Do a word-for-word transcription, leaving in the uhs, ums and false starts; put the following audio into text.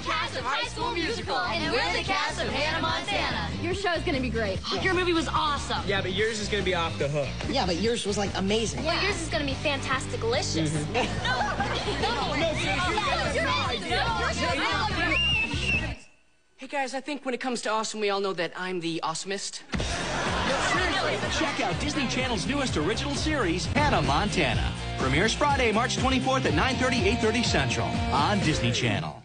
the cast of High School Musical. And we're the cast of Hannah Montana. Your show is going to be great. Your movie was awesome. Yeah, but yours is going to be off the hook. Yeah, but yours was, like, amazing. Well, yours is going to be fantastic-licious. Mm-hmm. no, no, no, Hey, guys, I think when it comes to awesome, we all know that I'm the awesomest. Check out Disney Channel's newest original series, Hannah Montana. Premieres Friday, March twenty-fourth at nine thirty, eight thirty Central on Disney Channel.